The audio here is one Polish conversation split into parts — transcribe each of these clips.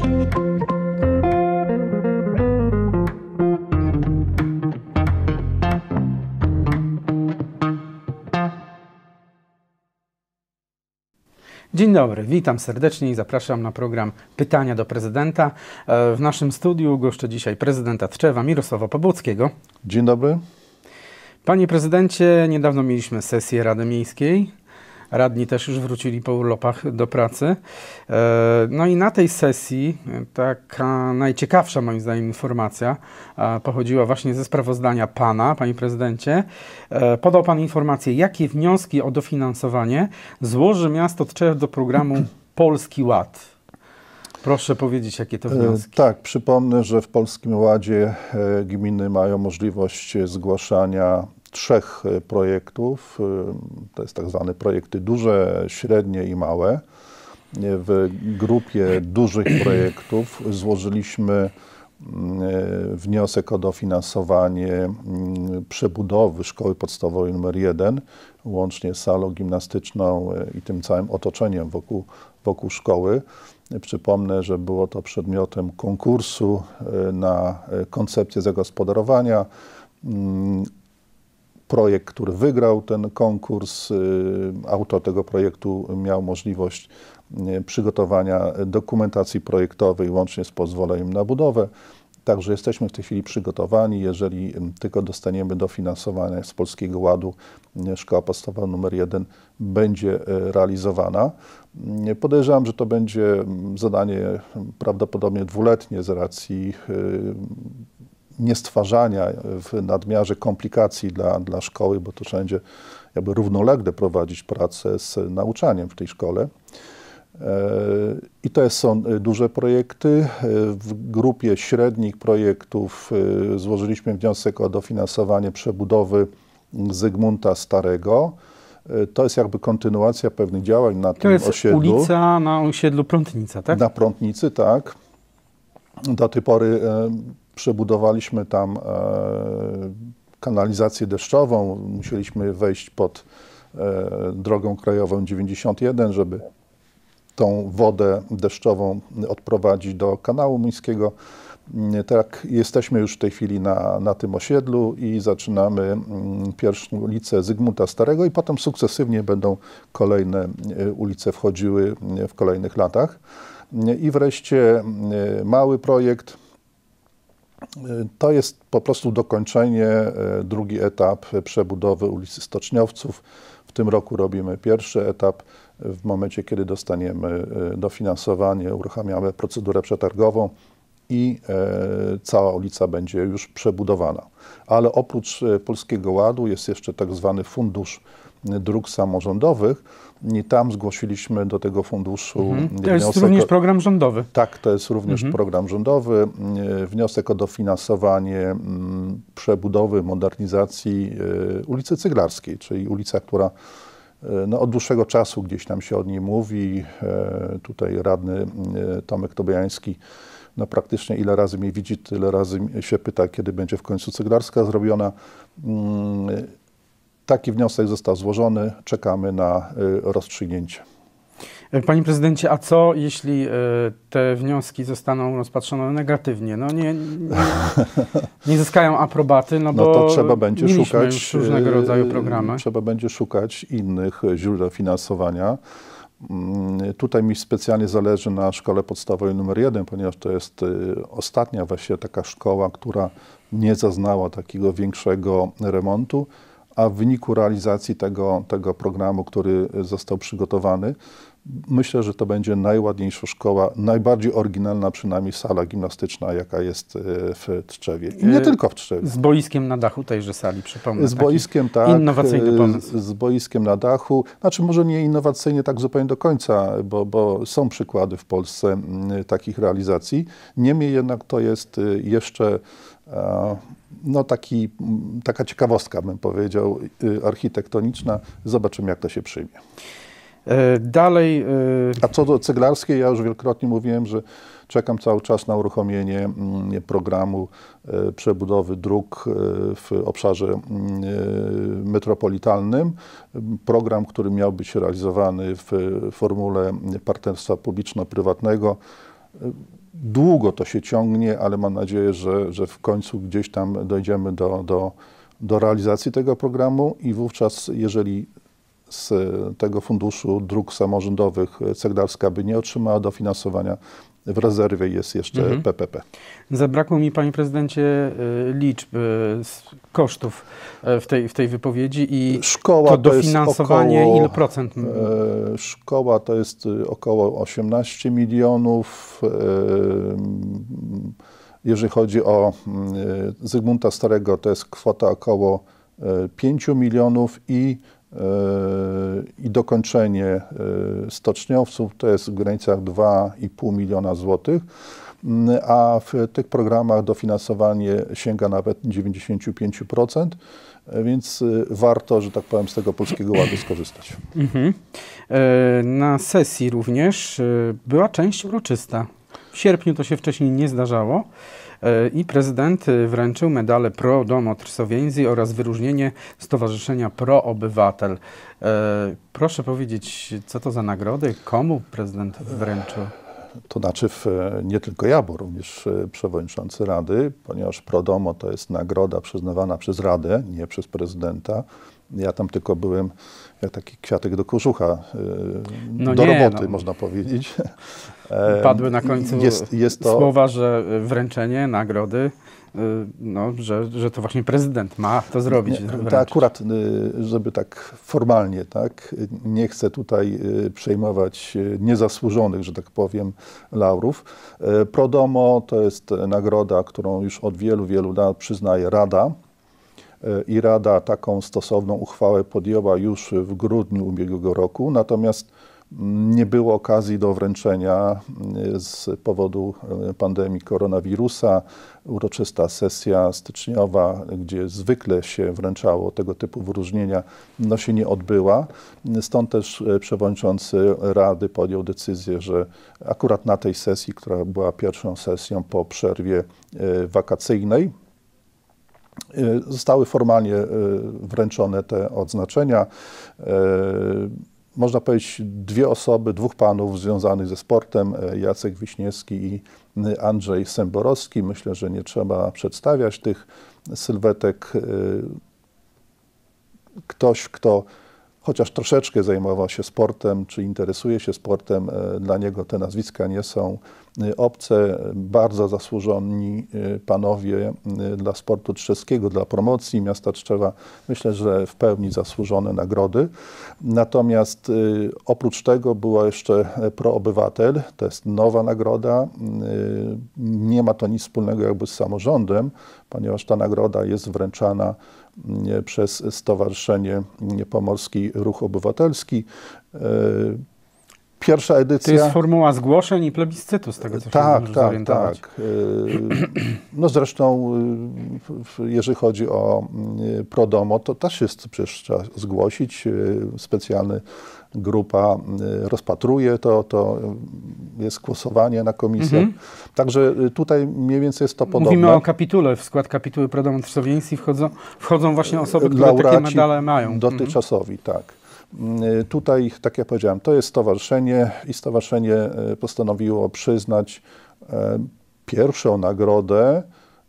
Dzień dobry, witam serdecznie i zapraszam na program Pytania do Prezydenta. W naszym studiu goszczę dzisiaj prezydenta Tczewa Mirosława Pobłockiego. Dzień dobry. Panie prezydencie, niedawno mieliśmy sesję Rady Miejskiej. Radni też już wrócili po urlopach do pracy. No i na tej sesji taka najciekawsza moim zdaniem informacja pochodziła właśnie ze sprawozdania pana, panie prezydencie. Podał pan informację, jakie wnioski o dofinansowanie złoży miasto Tczew do programu Polski Ład. Proszę powiedzieć, jakie to wnioski. Tak, przypomnę, że w Polskim Ładzie gminy mają możliwość zgłaszania 3 projektów. To jest tak zwane projekty duże, średnie i małe. W grupie dużych projektów złożyliśmy wniosek o dofinansowanie przebudowy szkoły podstawowej nr 1, łącznie z salą gimnastyczną i tym całym otoczeniem wokół szkoły. Przypomnę, że było to przedmiotem konkursu na koncepcję zagospodarowania. Projekt, który wygrał ten konkurs, autor tego projektu miał możliwość przygotowania dokumentacji projektowej łącznie z pozwoleniem na budowę. Także jesteśmy w tej chwili przygotowani. Jeżeli tylko dostaniemy dofinansowanie z Polskiego Ładu, szkoła podstawowa nr 1 będzie realizowana. Podejrzewam, że to będzie zadanie prawdopodobnie dwuletnie z racji niestwarzania w nadmiarze komplikacji dla szkoły, bo to będzie jakby równolegle prowadzić pracę z nauczaniem w tej szkole. I to są duże projekty. W grupie średnich projektów złożyliśmy wniosek o dofinansowanie przebudowy Zygmunta Starego. To jest jakby kontynuacja pewnych działań na tym osiedlu. To jest ulica na osiedlu Prątnica, tak? Na Prątnicy, tak. Do tej pory przebudowaliśmy tam kanalizację deszczową. Musieliśmy wejść pod drogą krajową 91, żeby tą wodę deszczową odprowadzić do kanału miejskiego. Tak, jesteśmy już w tej chwili na tym osiedlu i zaczynamy pierwszą ulicę Zygmunta Starego i potem sukcesywnie będą kolejne ulice wchodziły w kolejnych latach. I wreszcie mały projekt. To jest po prostu dokończenie, drugi etap przebudowy ulicy Stoczniowców. W tym roku robimy pierwszy etap. W momencie, kiedy dostaniemy dofinansowanie, uruchamiamy procedurę przetargową i cała ulica będzie już przebudowana. Ale oprócz Polskiego Ładu jest jeszcze tak zwany Fundusz Dróg Samorządowych i tam zgłosiliśmy do tego funduszu To jest również program rządowy. Tak, to jest również program rządowy. Wniosek o dofinansowanie przebudowy, modernizacji ulicy Cyglarskiej, czyli ulica, która od dłuższego czasu gdzieś tam się o niej mówi. Tutaj radny Tomek Tobiański praktycznie ile razy mnie widzi, tyle razy się pyta, kiedy będzie w końcu Cyglarska zrobiona. Taki wniosek został złożony, czekamy na rozstrzygnięcie. Panie prezydencie, a co jeśli te wnioski zostaną rozpatrzone negatywnie? No nie zyskają aprobaty, no bo to trzeba będzie szukać już różnego rodzaju programy. Trzeba będzie szukać innych źródeł finansowania. Tutaj mi specjalnie zależy na szkole podstawowej nr 1, ponieważ to jest ostatnia właściwie taka szkoła, która nie zaznała takiego większego remontu, a w wyniku realizacji tego programu, który został przygotowany, myślę, że to będzie najładniejsza szkoła, najbardziej oryginalna przynajmniej sala gimnastyczna, jaka jest w Tczewie. I nie tylko w Tczewie. Z boiskiem na dachu tejże sali, przypomnę. Z boiskiem, tak. Innowacyjny pomysł. Z boiskiem na dachu. Znaczy może nie innowacyjnie tak zupełnie do końca, bo są przykłady w Polsce takich realizacji. Niemniej jednak to jest jeszcze taka ciekawostka, bym powiedział, architektoniczna. Zobaczymy, jak to się przyjmie. Dalej. A co do Cyglarskiej, ja już wielokrotnie mówiłem, że czekam cały czas na uruchomienie programu przebudowy dróg w obszarze metropolitalnym. Program, który miał być realizowany w formule partnerstwa publiczno-prywatnego. Długo to się ciągnie, ale mam nadzieję, że w końcu gdzieś tam dojdziemy do realizacji tego programu i wówczas, jeżeli z tego funduszu dróg samorządowych Ceglarska by nie otrzymała dofinansowania, w rezerwie jest jeszcze PPP. Zabrakło mi, panie prezydencie, liczb kosztów w tej wypowiedzi i szkoła to dofinansowanie około, ile procent? Szkoła to jest około 18 milionów. Jeżeli chodzi o Zygmunta Starego, to jest kwota około 5 milionów i dokończenie stoczniowców to jest w granicach 2,5 miliona złotych, a w tych programach dofinansowanie sięga nawet 95%, więc warto, że tak powiem, z tego Polskiego Ładu skorzystać. Na sesji również była część uroczysta. W sierpniu to się wcześniej nie zdarzało. I prezydent wręczył medale Pro Domo Trsowięzi oraz wyróżnienie Stowarzyszenia Pro Obywatel. Proszę powiedzieć, co to za nagrody? Komu prezydent wręczył? To znaczy nie tylko ja, bo również przewodniczący Rady, ponieważ Pro Domo to jest nagroda przyznawana przez Radę, nie przez prezydenta. Ja tam tylko byłem jak taki kwiatek do kożucha, do roboty, można powiedzieć. Padły na końcu jest to słowa, że wręczenie nagrody, no, że to właśnie prezydent ma to zrobić. To akurat, żeby tak formalnie, tak, nie chcę tutaj przejmować niezasłużonych, że tak powiem, laurów. Pro Domo to jest nagroda, którą już od wielu, wielu lat przyznaje Rada. I Rada taką stosowną uchwałę podjęła już w grudniu ubiegłego roku, natomiast nie było okazji do wręczenia z powodu pandemii koronawirusa. Uroczysta sesja styczniowa, gdzie zwykle się wręczało tego typu wyróżnienia, no się nie odbyła. Stąd też przewodniczący Rady podjął decyzję, że akurat na tej sesji, która była pierwszą sesją po przerwie wakacyjnej, zostały formalnie wręczone te odznaczenia. Można powiedzieć, dwie osoby, dwóch panów związanych ze sportem, Jacek Wiśniewski i Andrzej Sęborowski. Myślę, że nie trzeba przedstawiać tych sylwetek. Ktoś, kto chociaż troszeczkę zajmował się sportem, czy interesuje się sportem, dla niego te nazwiska nie są obce. Bardzo zasłużoni panowie dla sportu trzeskiego, dla promocji miasta Tczewa. Myślę, że w pełni zasłużone nagrody. Natomiast oprócz tego była jeszcze Pro Obywatel. To jest nowa nagroda. Nie ma to nic wspólnego jakby z samorządem, ponieważ ta nagroda jest wręczana przez Stowarzyszenie Pomorski Ruch Obywatelski. Pierwsza edycja... To jest formuła zgłoszeń i plebiscytu, z tego co się zorientować. Tak. No zresztą, jeżeli chodzi o Pro Domo, to też jest, przecież trzeba zgłosić. Specjalna grupa rozpatruje to jest głosowanie na komisję. Także tutaj mniej więcej jest to podobne. Mówimy o kapitule. W skład kapituły Pro Domo Trsowięzi wchodzą właśnie osoby, które takie medale mają. Dotychczasowi, tak. Tutaj, tak jak powiedziałem, to jest stowarzyszenie i stowarzyszenie postanowiło przyznać pierwszą nagrodę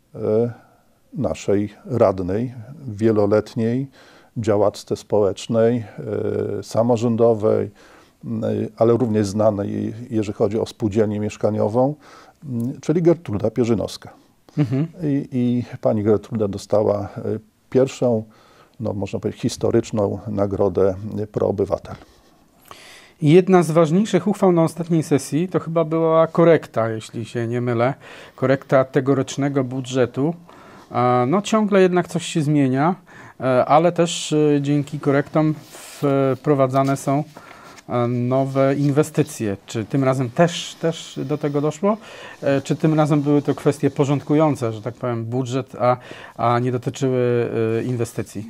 naszej radnej, wieloletniej działaczce społecznej, samorządowej, ale również znanej, jeżeli chodzi o spółdzielnię mieszkaniową, czyli Gertruda Pierzynowska. I pani Gertruda dostała pierwszą, no można powiedzieć, historyczną nagrodę Pro Obywatel. Jedna z ważniejszych uchwał na ostatniej sesji to chyba była korekta, jeśli się nie mylę, korekta tegorocznego budżetu. No ciągle jednak coś się zmienia, ale też dzięki korektom wprowadzane są nowe inwestycje. Czy tym razem też do tego doszło? Czy tym razem były to kwestie porządkujące, że tak powiem, budżet, a nie dotyczyły inwestycji?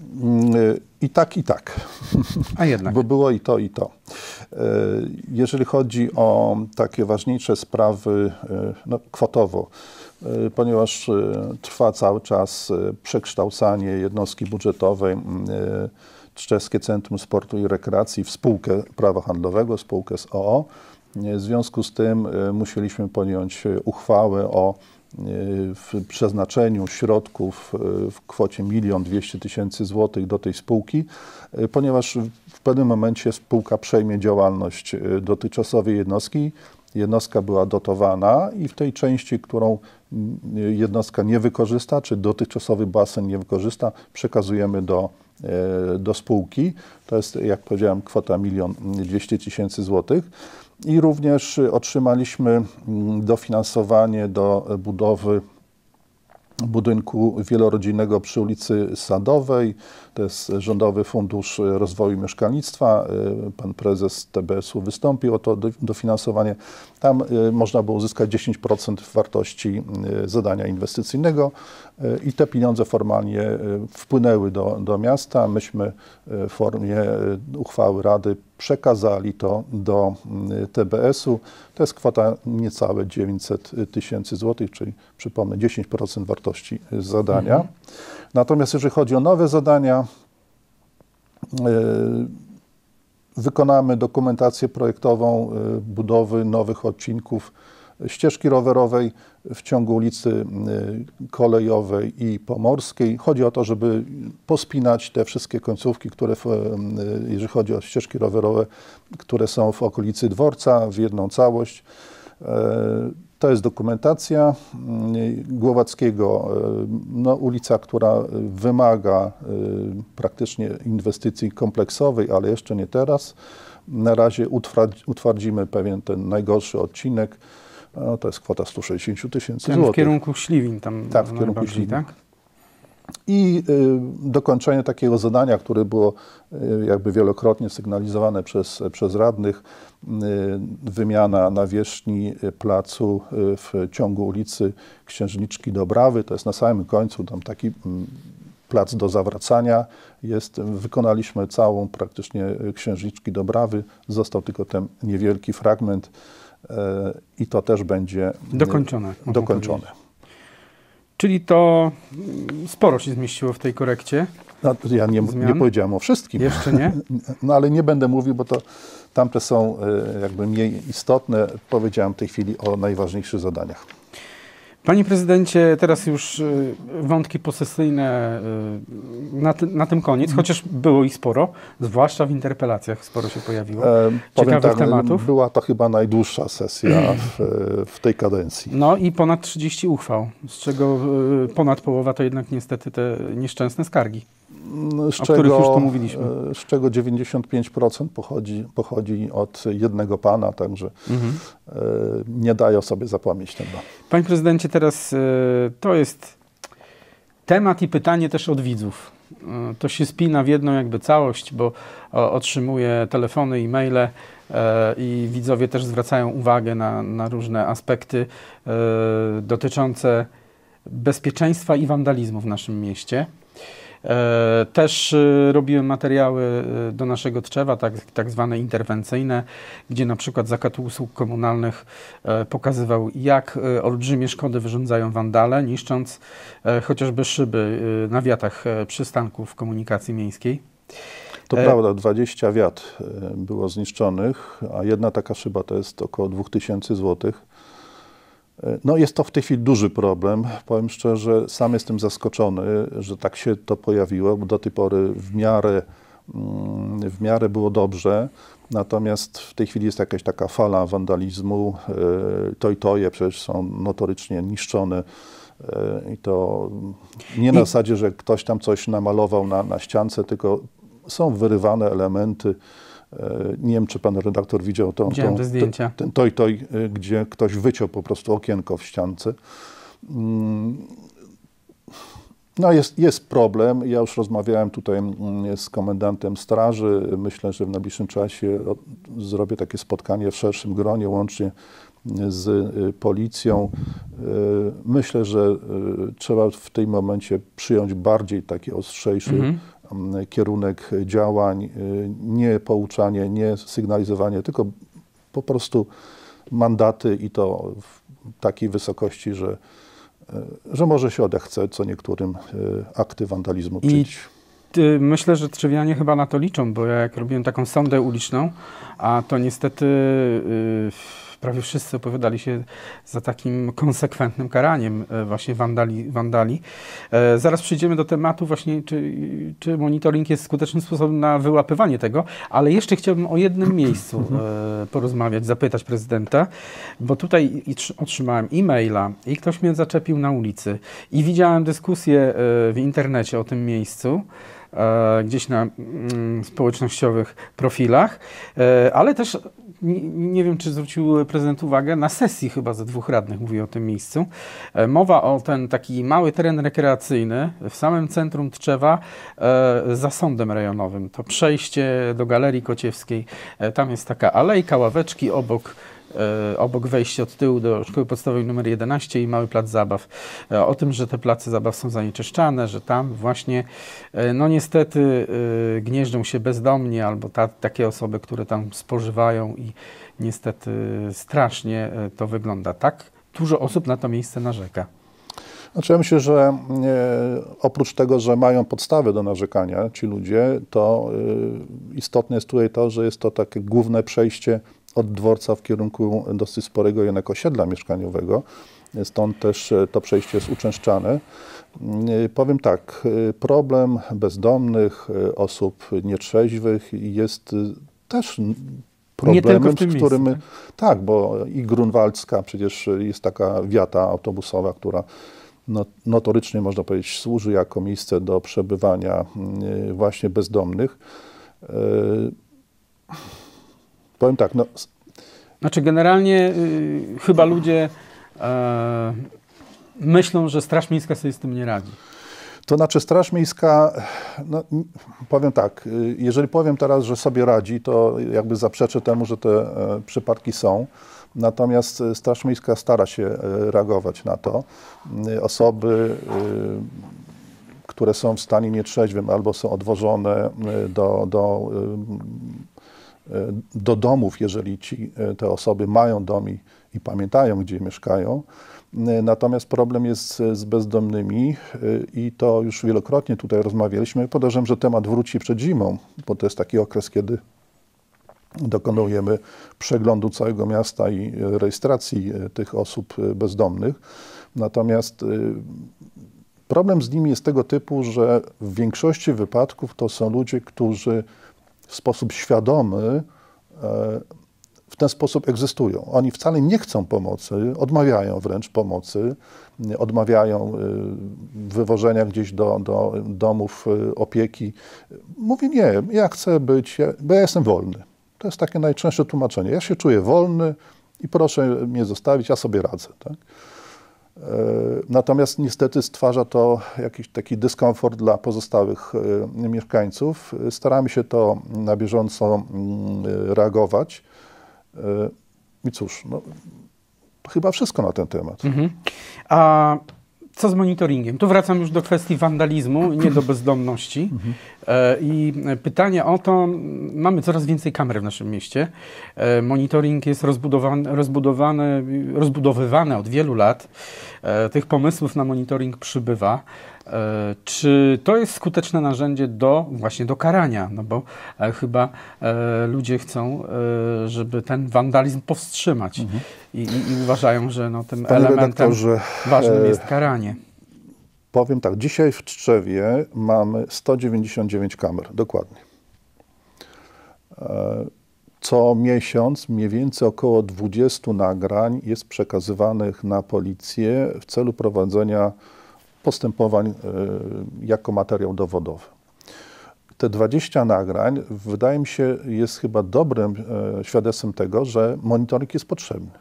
I tak, i tak. A jednak. Bo było i to, i to. Jeżeli chodzi o takie ważniejsze sprawy, no, kwotowo, ponieważ trwa cały czas przekształcanie jednostki budżetowej Tczewskie Centrum Sportu i Rekreacji w spółkę prawa handlowego, spółkę z o.o., W związku z tym musieliśmy podjąć uchwałę o przeznaczeniu środków w kwocie 1 200 000 złotych do tej spółki, ponieważ w pewnym momencie spółka przejmie działalność dotychczasowej jednostki. Jednostka była dotowana i w tej części, którą jednostka nie wykorzysta, czy dotychczasowy basen nie wykorzysta, przekazujemy do spółki. To jest, jak powiedziałem, kwota 1 200 000 złotych. I również otrzymaliśmy dofinansowanie do budowy budynku wielorodzinnego przy ulicy Sadowej. To jest Rządowy Fundusz Rozwoju Mieszkalnictwa. Pan prezes TBS-u wystąpił o to dofinansowanie. Tam można było uzyskać 10% wartości zadania inwestycyjnego i te pieniądze formalnie wpłynęły do miasta. Myśmy w formie uchwały Rady przekazali to do TBS-u. To jest kwota niecałe 900 000 złotych, czyli przypomnę 10% wartości zadania. Natomiast jeżeli chodzi o nowe zadania, wykonamy dokumentację projektową budowy nowych odcinków ścieżki rowerowej w ciągu ulicy Kolejowej i Pomorskiej. Chodzi o to, żeby pospinać te wszystkie końcówki, które, jeżeli chodzi o ścieżki rowerowe, które są w okolicy dworca, w jedną całość. To jest dokumentacja Głowackiego, no, ulica, która wymaga praktycznie inwestycji kompleksowej, ale jeszcze nie teraz. Na razie utwardzimy pewien ten najgorszy odcinek. No, to jest kwota 160 000 złotych. W kierunku Śliwin tam. Tak, w kierunku Śliwin. Tak? I dokończenie takiego zadania, które było jakby wielokrotnie sygnalizowane przez radnych, wymiana nawierzchni placu w ciągu ulicy Księżniczki Dobrawy, to jest na samym końcu, tam taki plac do zawracania jest. Wykonaliśmy całą praktycznie Księżniczki Dobrawy, został tylko ten niewielki fragment i to też będzie dokończone. Czyli to sporo się zmieściło w tej korekcie. No, ja nie powiedziałem o wszystkim. Jeszcze nie? No ale nie będę mówił, bo to tamte są jakby mniej istotne. Powiedziałem w tej chwili o najważniejszych zadaniach. Panie prezydencie, teraz już wątki posesyjne na tym koniec, chociaż było ich sporo, zwłaszcza w interpelacjach sporo się pojawiło ciekawych tematów. Była to chyba najdłuższa sesja w tej kadencji. No i ponad 30 uchwał, z czego ponad połowa to jednak niestety te nieszczęsne skargi, o których już tu mówiliśmy. Z czego 95% pochodzi od jednego pana, także nie daje o sobie zapomnieć tego. Panie prezydencie, teraz to jest temat i pytanie też od widzów. To się spina w jedną jakby całość, bo otrzymuję telefony, e-maile i widzowie też zwracają uwagę na różne aspekty dotyczące bezpieczeństwa i wandalizmu w naszym mieście. Też robiłem materiały do naszego Tczewa, tak zwane interwencyjne, gdzie na przykład Zakład Usług Komunalnych pokazywał, jak olbrzymie szkody wyrządzają wandale, niszcząc chociażby szyby na wiatach przystanków komunikacji miejskiej. To prawda, 20 wiat było zniszczonych, a jedna taka szyba to jest około 2000 złotych. No jest to w tej chwili duży problem. Powiem szczerze, sam jestem zaskoczony, że tak się to pojawiło, bo do tej pory w miarę było dobrze. Natomiast w tej chwili jest jakaś taka fala wandalizmu. Toje przecież są notorycznie niszczone. I to nie na zasadzie, że ktoś tam coś namalował na ściance, tylko są wyrywane elementy. Nie wiem, czy pan redaktor widział ten toj, gdzie ktoś wyciął po prostu okienko w ściance. No jest problem. Ja już rozmawiałem tutaj z komendantem straży. Myślę, że w najbliższym czasie zrobię takie spotkanie w szerszym gronie, łącznie z policją. Myślę, że trzeba w tym momencie przyjąć bardziej taki ostrzejszy kierunek działań, nie pouczanie, nie sygnalizowanie, tylko po prostu mandaty i to w takiej wysokości, że może się odechce co niektórym akty wandalizmu czynić. Myślę, że trzewianie chyba na to liczą, bo ja jak robiłem taką sondę uliczną, a to niestety prawie wszyscy opowiadali się za takim konsekwentnym karaniem właśnie wandali. Zaraz przejdziemy do tematu właśnie, czy monitoring jest skutecznym sposobem na wyłapywanie tego, ale jeszcze chciałbym o jednym miejscu porozmawiać, zapytać prezydenta, bo tutaj otrzymałem e-maila i ktoś mnie zaczepił na ulicy i widziałem dyskusję w internecie o tym miejscu, gdzieś na społecznościowych profilach, ale też nie wiem, czy zwrócił prezydent uwagę, na sesji chyba ze 2 radnych mówi o tym miejscu. Mowa o ten taki mały teren rekreacyjny w samym centrum Tczewa za sądem rejonowym. To przejście do Galerii Kociewskiej, tam jest taka alejka, ławeczki obok wejścia od tyłu do szkoły podstawowej nr 11 i mały plac zabaw. O tym, że te place zabaw są zanieczyszczane, że tam właśnie no niestety gnieżdżą się bezdomni albo takie osoby, które tam spożywają i niestety strasznie to wygląda. Tak dużo osób na to miejsce narzeka. Znaczy ja myślę, że oprócz tego, że mają podstawy do narzekania ci ludzie, to istotne jest tutaj to, że jest to takie główne przejście od dworca w kierunku dosyć sporego jednak osiedla mieszkaniowego. Stąd też to przejście jest uczęszczane. Powiem tak, problem bezdomnych, osób nietrzeźwych jest też problemem, z którym... miejscu, tak, bo i Grunwaldzka przecież jest taka wiata autobusowa, która notorycznie, można powiedzieć, służy jako miejsce do przebywania właśnie bezdomnych. Powiem tak, no... Znaczy generalnie chyba ludzie myślą, że Straż Miejska sobie z tym nie radzi. To znaczy Straż Miejska, no, powiem tak, jeżeli powiem teraz, że sobie radzi, to jakby zaprzeczę temu, że te przypadki są. Natomiast Straż Miejska stara się reagować na to. Osoby, które są w stanie nietrzeźwym albo są odwożone do domów, jeżeli te osoby mają dom i pamiętają, gdzie mieszkają. Natomiast problem jest z bezdomnymi i to już wielokrotnie tutaj rozmawialiśmy. Podejrzewam, że temat wróci przed zimą, bo to jest taki okres, kiedy dokonujemy przeglądu całego miasta i rejestracji tych osób bezdomnych. Natomiast problem z nimi jest tego typu, że w większości wypadków to są ludzie, którzy w sposób świadomy w ten sposób egzystują. Oni wcale nie chcą pomocy, odmawiają wręcz pomocy, odmawiają wywożenia gdzieś do domów opieki. Mówi nie, ja chcę być, bo ja jestem wolny. To jest takie najczęstsze tłumaczenie. Ja się czuję wolny i proszę mnie zostawić, ja sobie radzę. Tak? Natomiast niestety stwarza to jakiś taki dyskomfort dla pozostałych mieszkańców. Staramy się to na bieżąco reagować. I cóż, no, to chyba wszystko na ten temat. A co z monitoringiem? Tu wracam już do kwestii wandalizmu, nie do bezdomności. I pytanie o to, mamy coraz więcej kamer w naszym mieście. Monitoring jest rozbudowywany od wielu lat. Tych pomysłów na monitoring przybywa. Czy to jest skuteczne narzędzie właśnie do karania? No bo chyba ludzie chcą, żeby ten wandalizm powstrzymać i uważają, że no, tym elementem ważnym jest karanie. Powiem tak, dzisiaj w Tczewie mamy 199 kamer, dokładnie. Co miesiąc mniej więcej około 20 nagrań jest przekazywanych na policję w celu prowadzenia postępowań jako materiał dowodowy. Te 20 nagrań, wydaje mi się, jest chyba dobrym świadectwem tego, że monitoring jest potrzebny.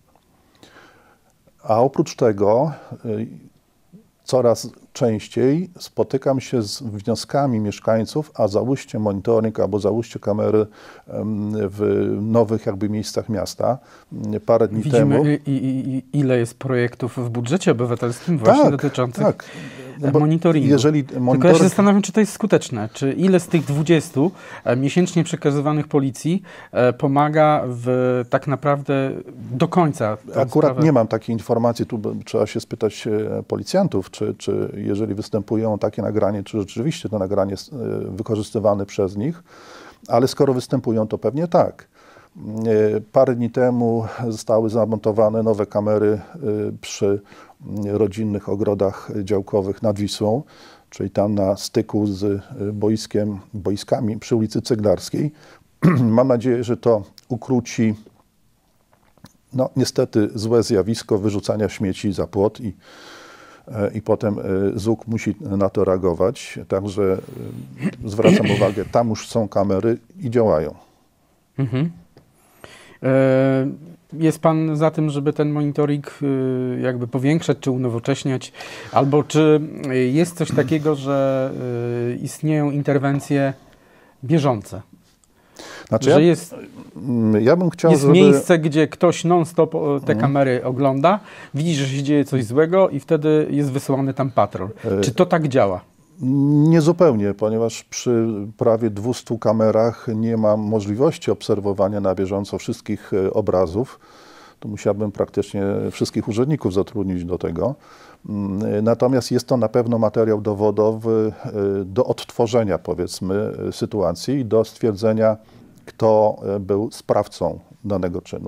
A oprócz tego coraz częściej spotykam się z wnioskami mieszkańców, a załóżcie monitoring albo załóżcie kamery w nowych jakby miejscach miasta. Parę dni temu. Ile jest projektów w budżecie obywatelskim właśnie dotyczących monitoringu. Tylko ja się zastanawiam, czy to jest skuteczne. Czy ile z tych 20 miesięcznie przekazywanych policji pomaga w tak naprawdę do końca? Akurat nie mam takiej informacji, tu trzeba się spytać policjantów, czy jeżeli występują takie nagranie, czy rzeczywiście to nagranie jest wykorzystywane przez nich, ale skoro występują, to pewnie tak. Parę dni temu zostały zamontowane nowe kamery przy rodzinnych ogrodach działkowych nad Wisłą, czyli tam na styku z boiskami przy ulicy Ceglarskiej. Mam nadzieję, że to ukróci no, niestety złe zjawisko wyrzucania śmieci za płot i potem ZUK musi na to reagować. Także zwracam uwagę, tam już są kamery i działają. Mhm. Jest pan za tym, żeby ten monitoring jakby powiększać, czy unowocześniać, albo czy jest coś takiego, że istnieją interwencje bieżące? Znaczy że jest bym chciał, jest miejsce, gdzie ktoś non-stop te kamery ogląda, widzi, że się dzieje coś złego i wtedy jest wysyłany tam patrol. Czy to tak działa? Niezupełnie, ponieważ przy prawie 200 kamerach nie mam możliwości obserwowania na bieżąco wszystkich obrazów. Tu musiałbym praktycznie wszystkich urzędników zatrudnić do tego. Natomiast jest to na pewno materiał dowodowy do odtworzenia, powiedzmy, sytuacji i do stwierdzenia, kto był sprawcą danego czynu.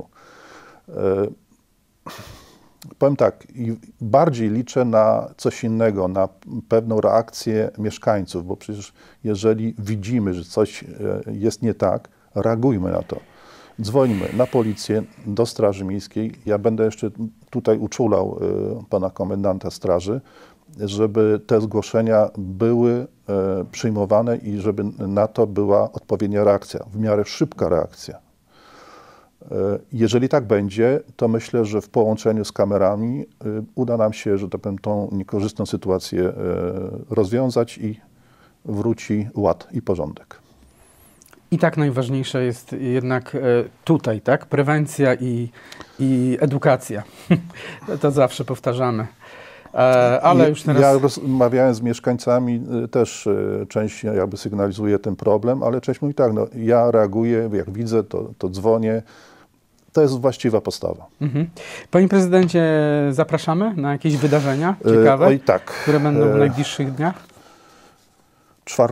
Powiem tak, bardziej liczę na coś innego, na pewną reakcję mieszkańców, bo przecież jeżeli widzimy, że coś jest nie tak, reagujmy na to. Dzwońmy na policję, do Straży Miejskiej. Ja będę jeszcze tutaj uczulał pana komendanta straży, żeby te zgłoszenia były przyjmowane i żeby na to była odpowiednia reakcja, w miarę szybka reakcja. Jeżeli tak będzie, to myślę, że w połączeniu z kamerami uda nam się, że tak powiem, tą niekorzystną sytuację rozwiązać i wróci ład i porządek. I tak najważniejsze jest jednak tutaj, tak? Prewencja i edukacja. To zawsze powtarzamy. Ale już teraz... Ja rozmawiałem z mieszkańcami, też część jakby sygnalizuje ten problem, ale część mówi tak, no ja reaguję, jak widzę, to dzwonię. To jest właściwa postawa. Mhm. Panie prezydencie, zapraszamy na jakieś wydarzenia ciekawe, Oj, tak. które będą w najbliższych dniach? 4,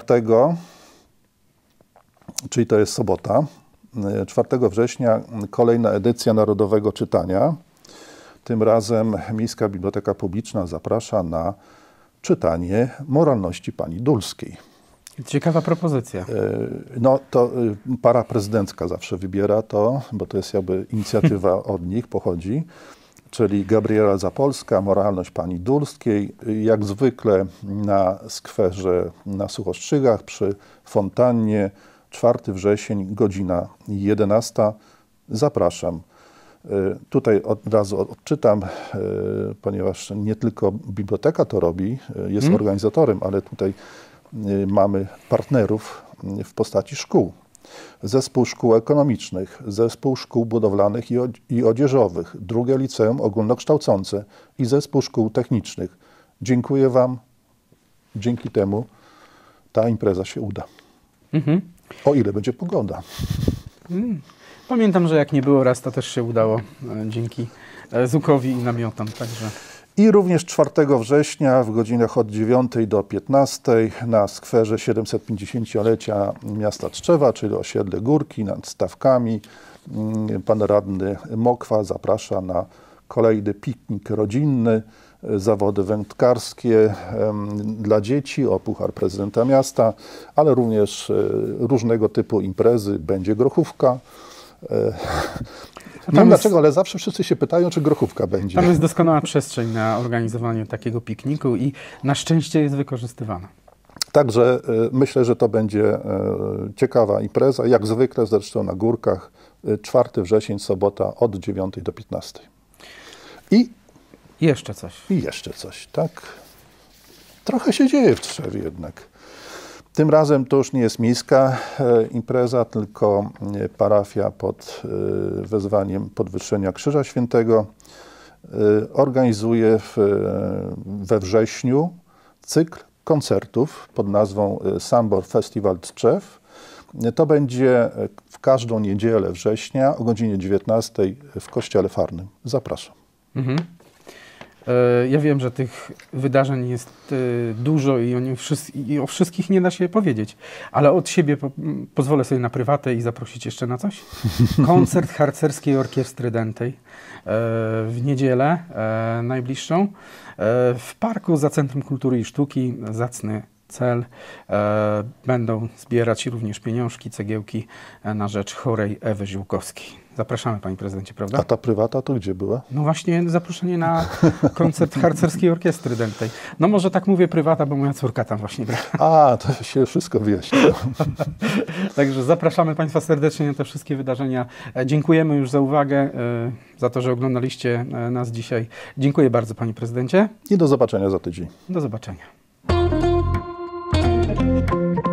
czyli to jest sobota, 4 września kolejna edycja Narodowego Czytania. Tym razem Miejska Biblioteka Publiczna zaprasza na czytanie Moralności pani Dulskiej. Ciekawa propozycja. No to para prezydencka zawsze wybiera to, bo to jest jakby inicjatywa od nich pochodzi, czyli Gabriela Zapolska, Moralność pani Dulskiej, jak zwykle na skwerze na Suchostrzygach przy fontannie, 4 wrzesień, godzina 11. Zapraszam. Tutaj od razu odczytam, ponieważ nie tylko biblioteka to robi, jest organizatorem, ale tutaj mamy partnerów w postaci szkół. Zespół Szkół Ekonomicznych, Zespół Szkół Budowlanych i Odzieżowych, drugie Liceum Ogólnokształcące i Zespół Szkół Technicznych. Dziękuję Wam. Dzięki temu ta impreza się uda. O ile będzie pogoda. Pamiętam, że jak nie było raz, to też się udało dzięki ZUK-owi i namiotom. Także. I również 4 września w godzinach od 9 do 15 na skwerze 750-lecia miasta Tczewa, czyli osiedle Górki nad Stawkami, pan radny Mokwa zaprasza na kolejny piknik rodzinny, zawody wędkarskie dla dzieci o puchar prezydenta miasta, ale również różnego typu imprezy, będzie grochówka. Nie wiem dlaczego, ale zawsze wszyscy się pytają, czy grochówka będzie. Tam jest doskonała przestrzeń na organizowanie takiego pikniku i na szczęście jest wykorzystywana. Także myślę, że to będzie ciekawa impreza, jak zwykle zresztą na Górkach, 4 wrzesień, sobota od 9 do 15. I jeszcze coś. I jeszcze coś, tak. Trochę się dzieje w Tczewie jednak. Tym razem to już nie jest miejska impreza, tylko parafia pod wezwaniem Podwyższenia Krzyża Świętego organizuje we wrześniu cykl koncertów pod nazwą Sambor Festival Tczew. To będzie w każdą niedzielę września o godzinie 19 w Kościele Farnym. Zapraszam. Ja wiem, że tych wydarzeń jest dużo i o wszystkich nie da się powiedzieć, ale od siebie pozwolę sobie na prywatę i zaprosić jeszcze na coś. Koncert harcerskiej orkiestry dętej w niedzielę najbliższą w parku za Centrum Kultury i Sztuki. Zacny cel. Będą zbierać również pieniążki, cegiełki na rzecz chorej Ewy Ziółkowskiej. Zapraszamy, panie prezydencie, prawda? A ta prywata to gdzie była? No właśnie zaproszenie na koncert harcerskiej orkiestry dętej. No może tak mówię prywata, bo moja córka tam właśnie gra. A, to się wszystko wyjaśni. Także zapraszamy państwa serdecznie na te wszystkie wydarzenia. Dziękujemy już za uwagę, za to, że oglądaliście nas dzisiaj. Dziękuję bardzo, panie prezydencie. I do zobaczenia za tydzień. Do zobaczenia.